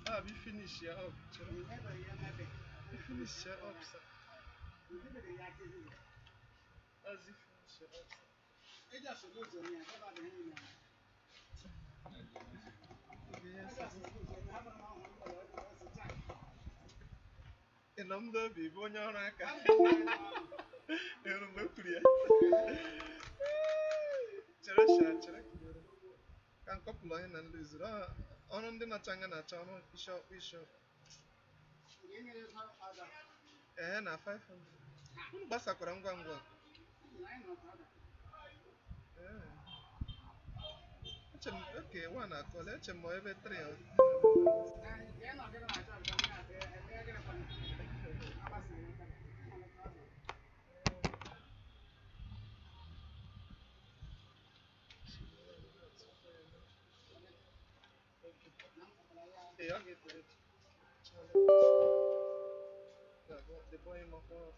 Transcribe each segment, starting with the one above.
we finish here up. We finish here up, sir. As if finish here up, sir. Yes, sir. In number be bonyanaka. In number clear. Cheresha, cherekere. Can couple line and lose it. On the Natanga Nachama, Bishop. Na 500. Basta kurangwa ngwa. Okay, one I call it more every 3. Hey, I'll get it. The boy in my phone.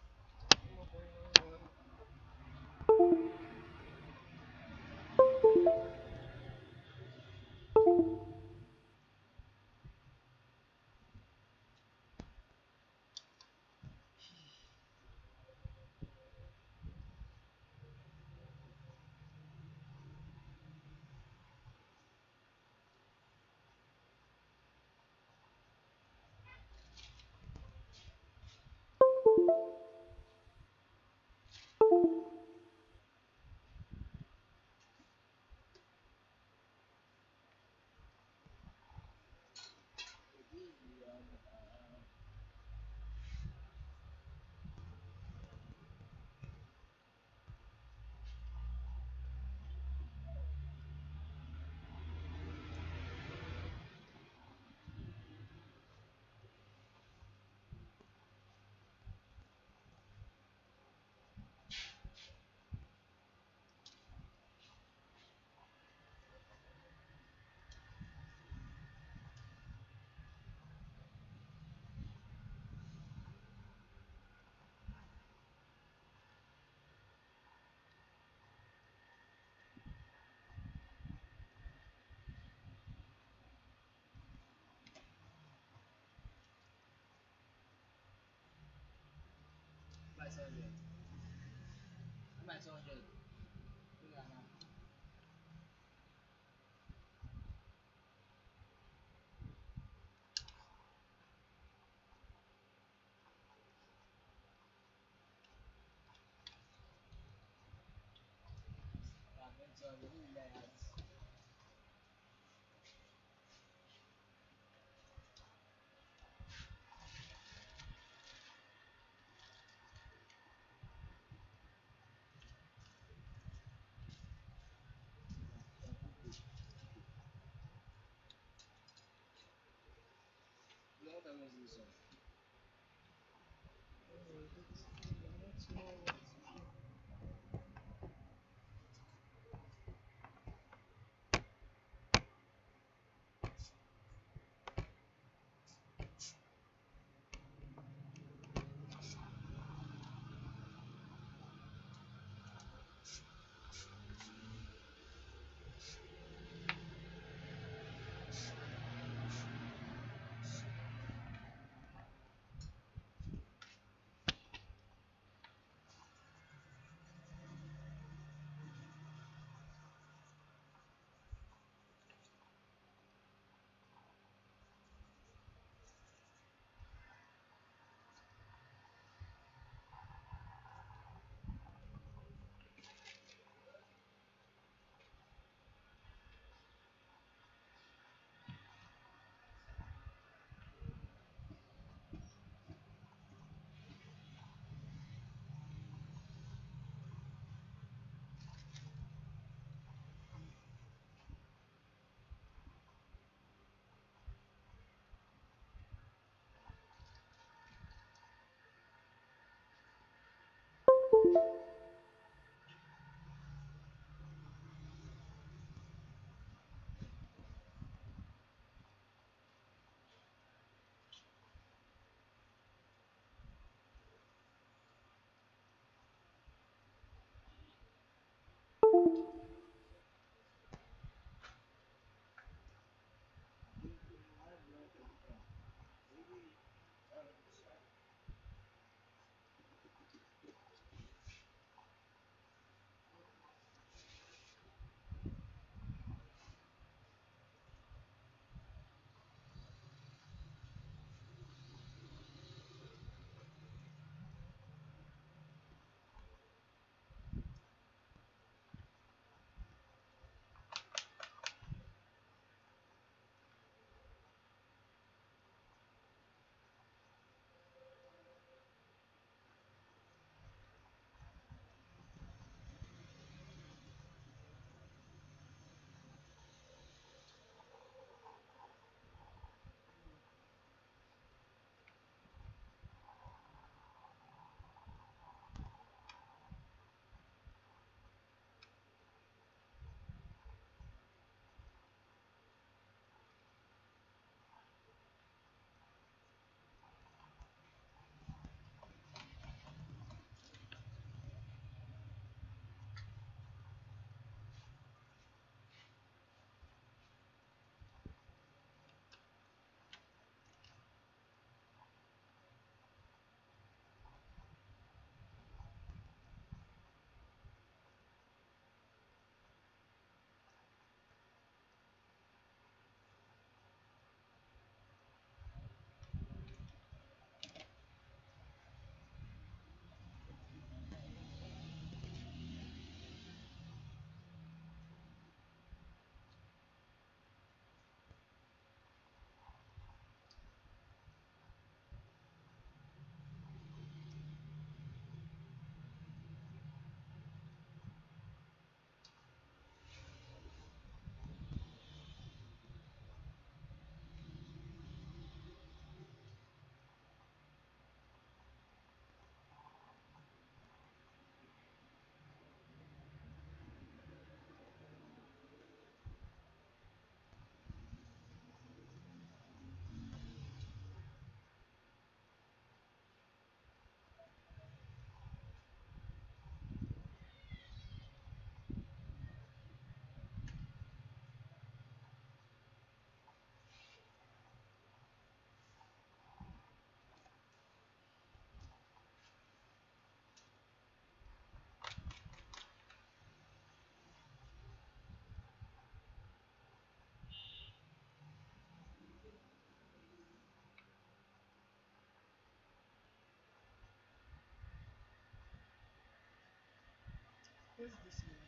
What's this one?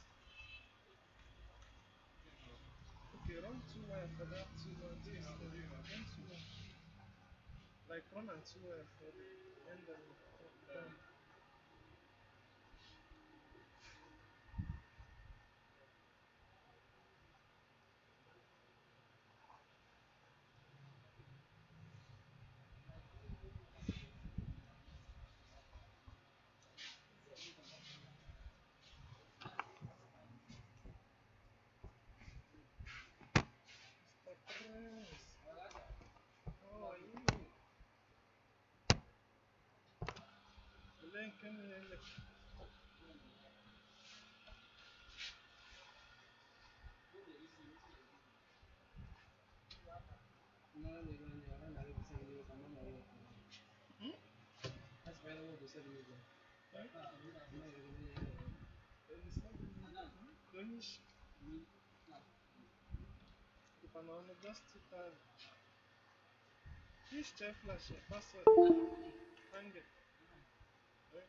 Okay, run two wire for that two wire test. Run two wire. Like run and two wire for the end and done. Mr. Prince, how are you? Link in the hmm? Donish. If I'm on the dust, this chair flash, password, hang it. Right?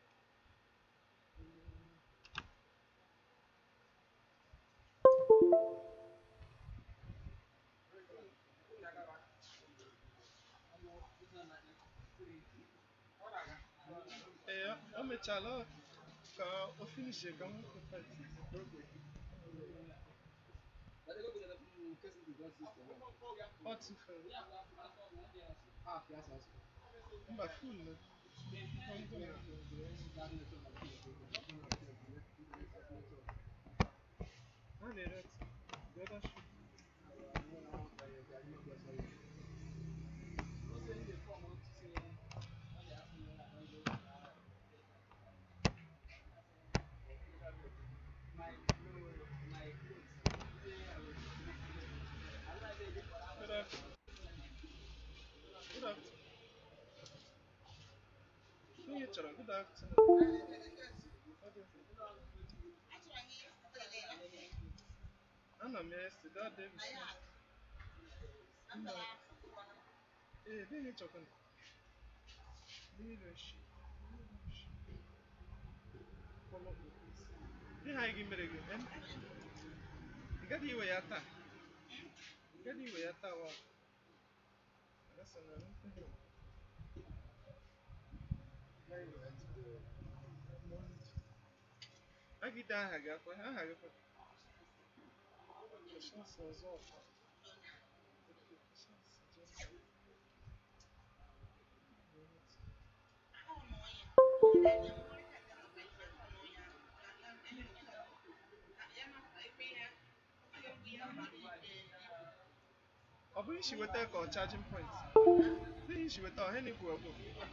Eh, o mechala ka o finish ka mo ko fight. Hot for mba full no. Ah, the red. The other shoe. Good afternoon. Good afternoon. Onye chọrọ good afternoon. Ana m yesterday, that day before. Mba. Eh, dịghị chọkwa. Dịghị shi. Follow up. Ihe anyị gị mere gị. Ị gaghị iwe ya taa. Ị gaghị iwe ya taa wa. Agasa na ntị. Agide aha gị akwa. Aha gị kwa. Patience ọzọ ọkwa. Okay, patience just. Ọ bụghị isi weta ka ọ charging point. N'ihi isi weta ọhịa na-ekwu ọgwụ.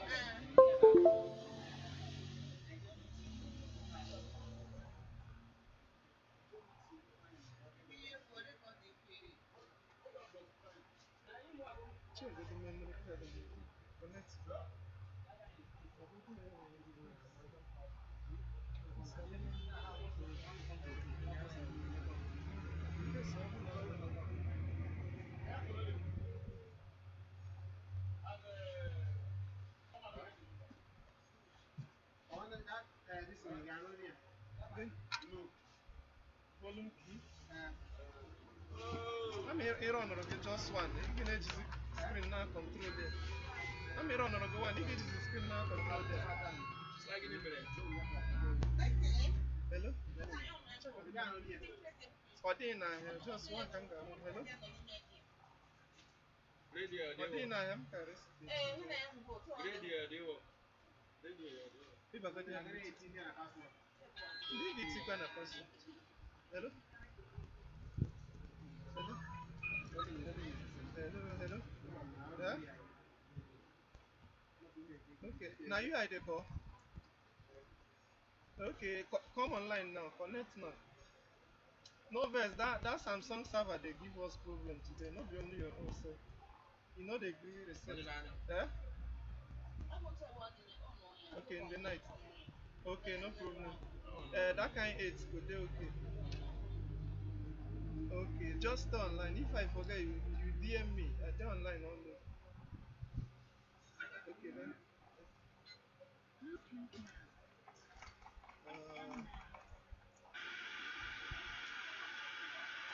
Check the memory card. Connect. Then volume key. I'm here on just one. You can just screen now control there. I'm here on one. You can just screen now control there. Hello? Check what the or day now here. Just one can go. Hello? Or day now I'm carry. If I got the did it kind of person. Hello? Hello? Hello? Hello? Yeah? Okay. Now you had a call. Okay, come online now. Connect now. No verse. That Samsung server they give us problem today. Not be only your own self. You know they agree reset. Yeah? Okay, in the night. Okay, no problem. That kind 8 go dey okay. Okay, just stay online. If I forget you DM me. I dey online only. Okay then. Uh,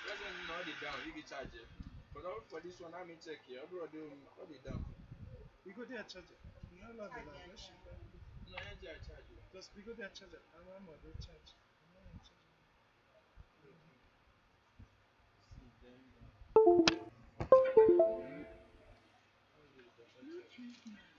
Present now they down, you get charge. But not for this one, I'm in check here. Bro, they all they down. We go there charger. No, no, the line. Let's ship that. No, I ain't charge you. Just we go there charger. I'm on the charge. I'm on charge. See them.